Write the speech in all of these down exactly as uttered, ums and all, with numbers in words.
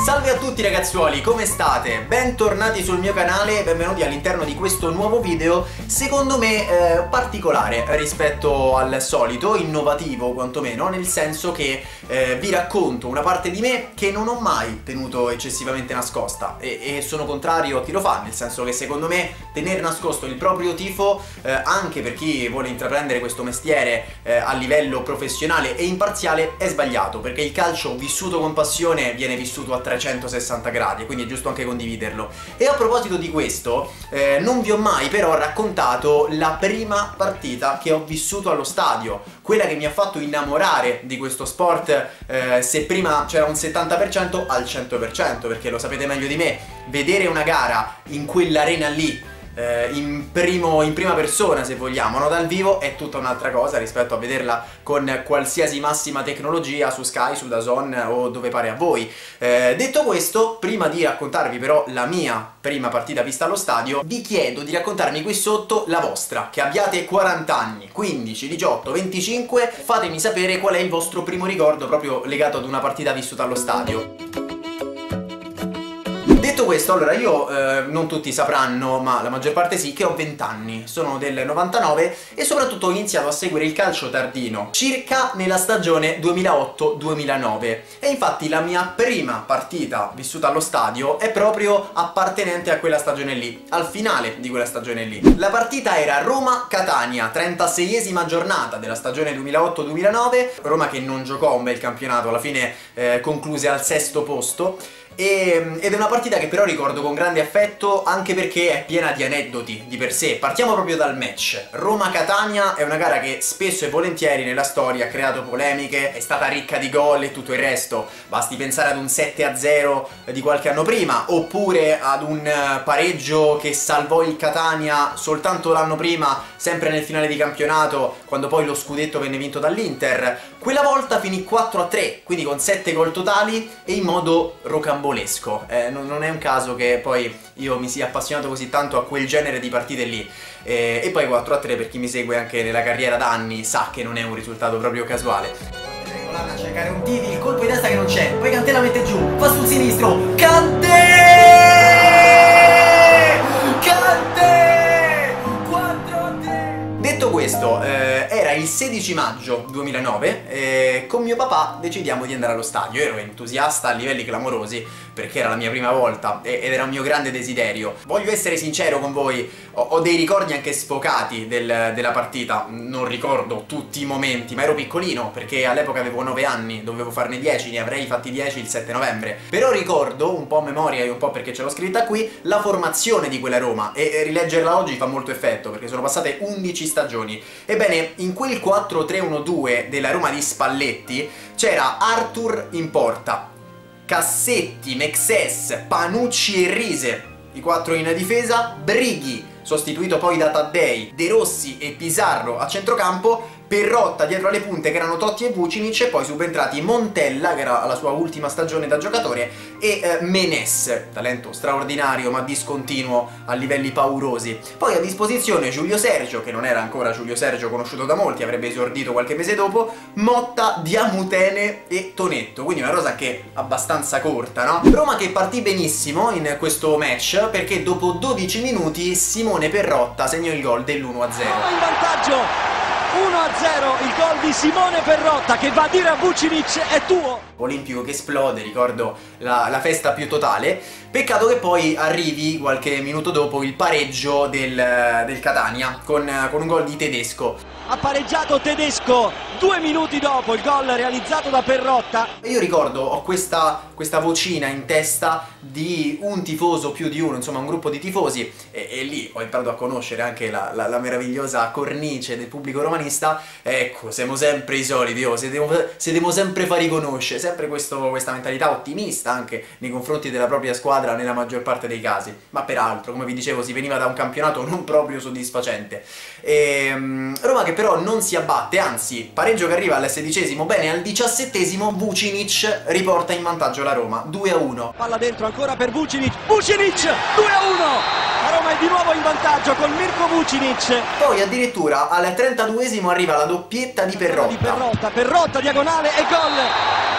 Salve a tutti ragazzuoli, come state? Bentornati sul mio canale e benvenuti all'interno di questo nuovo video, secondo me eh, particolare rispetto al solito, innovativo quantomeno, nel senso che eh, vi racconto una parte di me che non ho mai tenuto eccessivamente nascosta e, e sono contrario a chi lo fa, nel senso che secondo me tenere nascosto il proprio tifo, eh, anche per chi vuole intraprendere questo mestiere eh, a livello professionale e imparziale, è sbagliato, perché il calcio vissuto con passione viene vissuto a trecentosessanta gradi, quindi è giusto anche condividerlo. E a proposito di questo, eh, non vi ho mai però raccontato la prima partita che ho vissuto allo stadio, quella che mi ha fatto innamorare di questo sport, eh, se prima c'era un settanta per cento, al cento per cento, perché lo sapete meglio di me, vedere una gara in quell'arena lì, In, primo, in prima persona se vogliamo, no? Dal vivo è tutta un'altra cosa rispetto a vederla con qualsiasi massima tecnologia su Sky, su DAZN o dove pare a voi. Eh, detto questo, prima di raccontarvi però la mia prima partita vista allo stadio, vi chiedo di raccontarmi qui sotto la vostra, che abbiate quaranta anni, quindici, diciotto, venticinque, fatemi sapere qual è il vostro primo ricordo proprio legato ad una partita vissuta allo stadio. Detto questo, allora io, eh, non tutti sapranno, ma la maggior parte sì, che ho venti anni, sono del novantanove e soprattutto ho iniziato a seguire il calcio tardino, circa nella stagione duemilaotto duemilanove, e infatti la mia prima partita vissuta allo stadio è proprio appartenente a quella stagione lì, al finale di quella stagione lì. La partita era Roma-Catania, trentaseiesima giornata della stagione duemilaotto duemilanove, Roma che non giocò un bel campionato, alla fine eh, concluse al sesto posto. E, ed è una partita che però ricordo con grande affetto, anche perché è piena di aneddoti di per sé. Partiamo proprio dal match. Roma-Catania è una gara che spesso e volentieri nella storia ha creato polemiche, è stata ricca di gol e tutto il resto. Basti pensare ad un sette a zero di qualche anno prima, oppure ad un pareggio che salvò il Catania soltanto l'anno prima, sempre nel finale di campionato, quando poi lo scudetto venne vinto dall'Inter. Quella volta finì quattro a tre, quindi con sette gol totali e in modo rocambolesco. Eh, non, non è un caso che poi io mi sia appassionato così tanto a quel genere di partite lì. Eh, e poi quattro a tre, per chi mi segue anche nella carriera da anni, sa che non è un risultato proprio casuale. A cercare un tiri, il colpo di testa che non c'è, poi Kanté la mette giù, va sul sinistro, Kanté! Kanté! quattro a tre! Detto questo, eh, era il sedici maggio duemilanove e con mio papà decidiamo di andare allo stadio. Ero entusiasta a livelli clamorosi perché era la mia prima volta ed era un mio grande desiderio. Voglio essere sincero con voi, ho, ho dei ricordi anche sfocati del, della partita, non ricordo tutti i momenti, ma ero piccolino perché all'epoca avevo nove anni, dovevo farne dieci, ne avrei fatti dieci il sette novembre. Però ricordo, un po' a memoria e un po' perché ce l'ho scritta qui, la formazione di quella Roma, e rileggerla oggi fa molto effetto perché sono passate undici stagioni. Ebbene, in quel quattro tre uno due della Roma di Spalletti c'era Arthur in porta, Cassetti, Mexes, Panucci e Rise, i quattro in difesa, Brighi, sostituito poi da Taddei, De Rossi e Pizarro a centrocampo, Perrotta dietro alle punte che erano Totti e Vucinic, e poi subentrati Montella, che era la sua ultima stagione da giocatore, e eh, Menes, talento straordinario ma discontinuo a livelli paurosi. Poi a disposizione Giulio Sergio, che non era ancora Giulio Sergio conosciuto da molti, avrebbe esordito qualche mese dopo, Motta, Diamutene e Tonetto, quindi una rosa che abbastanza corta, no? Roma che partì benissimo in questo match perché dopo dodici minuti Simone Perrotta segnò il gol dell'uno a zero. In vantaggio uno a zero, il gol di Simone Perrotta che va a dire a Vucinic: è tuo. Olimpico che esplode, ricordo la, la festa più totale. Peccato che poi arrivi qualche minuto dopo il pareggio del, del Catania con, con un gol di Tedesco. Ha pareggiato Tedesco due minuti dopo il gol realizzato da Perrotta. Io ricordo, ho questa, questa vocina in testa di un tifoso più di uno, insomma un gruppo di tifosi, e, e lì ho imparato a conoscere anche la, la, la meravigliosa cornice del pubblico romanista. Ecco, siamo sempre i soliti, oh, se devo sempre far riconoscere, sempre questo, questa mentalità ottimista anche nei confronti della propria squadra nella maggior parte dei casi. Ma peraltro, come vi dicevo, si veniva da un campionato non proprio soddisfacente. E, um, Roma che però non si abbatte, anzi pareggio che arriva al sedicesimo, bene al diciassettesimo Vucinic riporta in vantaggio la Roma, due a uno. Palla dentro ancora per Vucinic, Vucinic, due a uno, la Roma è di nuovo in vantaggio con Mirko Vucinic. Poi addirittura al trentaduesimo arriva la doppietta di Perrotta. Di Perrotta, Perrotta diagonale e gol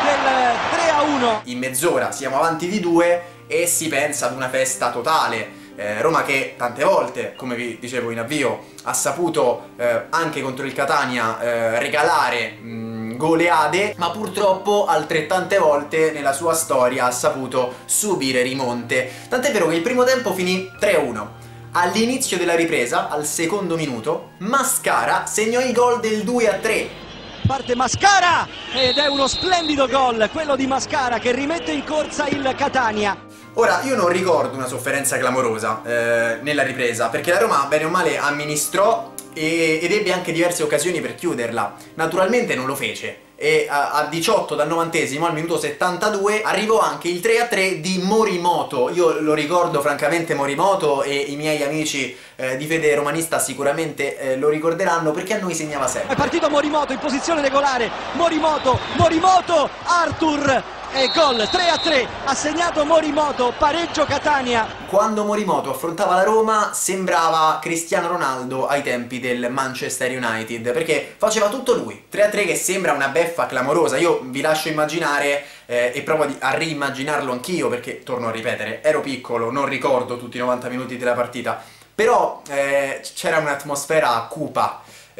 del tre a uno. In mezz'ora siamo avanti di due e si pensa ad una festa totale. Eh, Roma che tante volte, come vi dicevo in avvio, ha saputo eh, anche contro il Catania eh, regalare mh, goleade, ma purtroppo altrettante volte nella sua storia ha saputo subire rimonte. Tant'è vero che il primo tempo finì tre a uno. All'inizio della ripresa, al secondo minuto, Mascara segnò il gol del due a tre. Parte Mascara ed è uno splendido gol, quello di Mascara che rimette in corsa il Catania. Ora, io non ricordo una sofferenza clamorosa eh, nella ripresa, perché la Roma bene o male amministrò e, ed ebbe anche diverse occasioni per chiuderla. Naturalmente non lo fece e a, a diciotto dal novantesimo al minuto settantadue arrivò anche il tre a tre di Morimoto. Io lo ricordo francamente Morimoto e i miei amici eh, di fede romanista sicuramente eh, lo ricorderanno perché a noi segnava sempre. È partito Morimoto in posizione regolare, Morimoto, Morimoto, Arthur! E gol, tre a tre, ha segnato Morimoto, pareggio Catania. Quando Morimoto affrontava la Roma sembrava Cristiano Ronaldo ai tempi del Manchester United, perché faceva tutto lui. tre a tre che sembra una beffa clamorosa. Io vi lascio immaginare eh, e provo a riimmaginarlo anch'io, perché, torno a ripetere, ero piccolo, non ricordo tutti i novanta minuti della partita, però eh, c'era un'atmosfera cupa.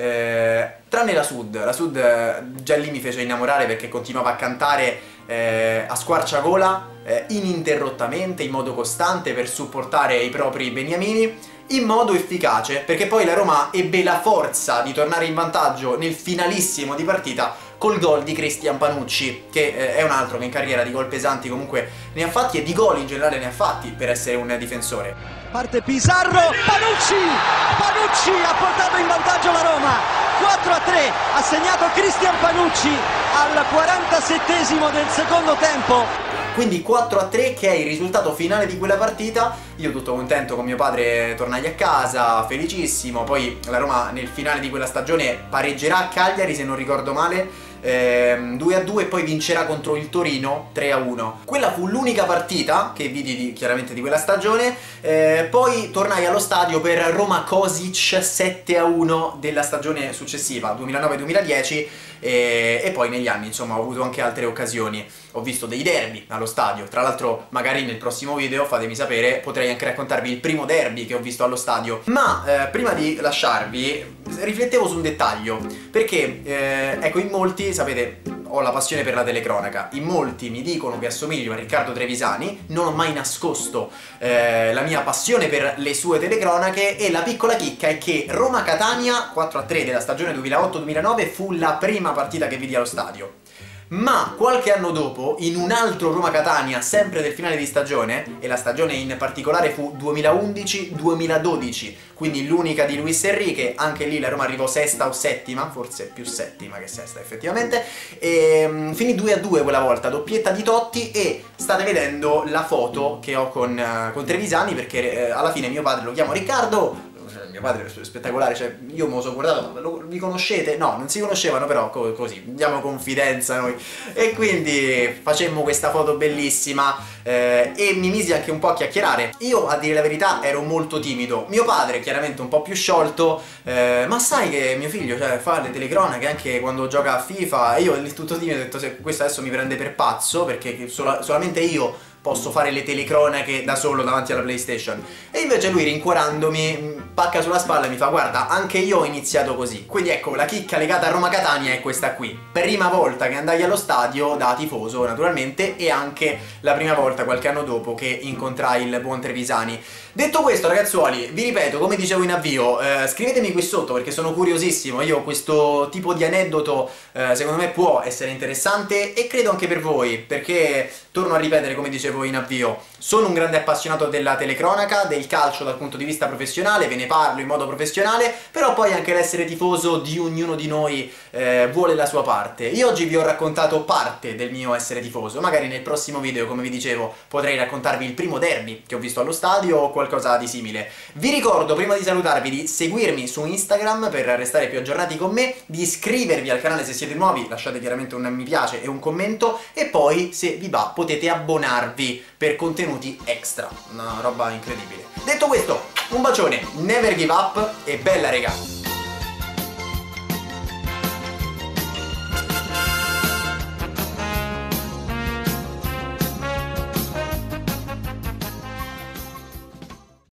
Eh, tranne la Sud, la Sud eh, già lì mi fece innamorare perché continuava a cantare eh, a squarciagola eh, ininterrottamente, in modo costante per supportare i propri beniamini, in modo efficace, perché poi la Roma ebbe la forza di tornare in vantaggio nel finalissimo di partita col gol di Cristian Panucci, che eh, è un altro che in carriera di gol pesanti comunque ne ha fatti e di gol in generale ne ha fatti per essere un difensore. Parte Pizarro, Panucci, Panucci ha portato in vantaggio la Roma, quattro a tre, ha segnato Cristian Panucci al quarantasettesimo del secondo tempo. Quindi quattro a tre che è il risultato finale di quella partita. Io tutto contento con mio padre tornai a casa, felicissimo. Poi la Roma nel finale di quella stagione pareggerà a Cagliari se non ricordo male, ehm, due a due, e poi vincerà contro il Torino tre a uno. Quella fu l'unica partita che vidi di, chiaramente di quella stagione. eh, Poi tornai allo stadio per Roma Kosic sette a uno della stagione successiva, duemilanove duemiladieci, e, e poi negli anni insomma ho avuto anche altre occasioni. Ho visto dei derby allo stadio, tra l'altro magari nel prossimo video, fatemi sapere, potrei anche raccontarvi il primo derby che ho visto allo stadio. Ma eh, prima di lasciarvi riflettevo su un dettaglio, perché eh, ecco, in molti, sapete, ho la passione per la telecronaca, in molti mi dicono che assomiglio a Riccardo Trevisani, non ho mai nascosto eh, la mia passione per le sue telecronache, e la piccola chicca è che Roma-Catania quattro a tre della stagione duemilaotto duemilanove fu la prima partita che vidi allo stadio. Ma qualche anno dopo, in un altro Roma-Catania, sempre del finale di stagione, e la stagione in particolare fu duemilaundici duemiladodici, quindi l'unica di Luis Enrique, anche lì la Roma arrivò sesta o settima, forse più settima che sesta effettivamente, e um, finì due a due quella volta, doppietta di Totti, e state vedendo la foto che ho con, uh, con Trevisani, perché uh, alla fine mio padre lo chiamo Riccardo. Mio padre è spettacolare, cioè io me lo sono guardato, lo, vi conoscete? No, non si conoscevano, però co così, diamo confidenza noi. E quindi facemmo questa foto bellissima eh, e mi misi anche un po' a chiacchierare. Io, a dire la verità, ero molto timido. Mio padre, chiaramente un po' più sciolto, eh, ma sai che mio figlio, cioè, fa le telecronache anche quando gioca a FIFA? E io, il tutto timido, ho detto, se questo adesso mi prende per pazzo, perché sola solamente io posso fare le telecronache da solo davanti alla PlayStation. E invece lui, rincuorandomi, pacca sulla spalla e mi fa: guarda, anche io ho iniziato così. Quindi ecco, la chicca legata a Roma-Catania è questa qui. Prima volta che andai allo stadio da tifoso, naturalmente, e anche la prima volta qualche anno dopo che incontrai il buon Trevisani. Detto questo, ragazzuoli, vi ripeto, come dicevo in avvio, eh, scrivetemi qui sotto perché sono curiosissimo. Io questo tipo di aneddoto eh, secondo me può essere interessante, e credo anche per voi, perché, torno a ripetere come dicevo in avvio, sono un grande appassionato della telecronaca, del calcio dal punto di vista professionale, ve ne parlo in modo professionale, però poi anche l'essere tifoso di ognuno di noi eh, vuole la sua parte. Io oggi vi ho raccontato parte del mio essere tifoso, magari nel prossimo video, come vi dicevo, potrei raccontarvi il primo derby che ho visto allo stadio o qualcosa di simile. Vi ricordo, prima di salutarvi, di seguirmi su Instagram per restare più aggiornati con me, di iscrivervi al canale se siete nuovi, lasciate chiaramente un mi piace e un commento, e poi, se vi va, potete abbonarvi per contenuti extra, una roba incredibile. Detto questo, un bacione, never give up e bella regà!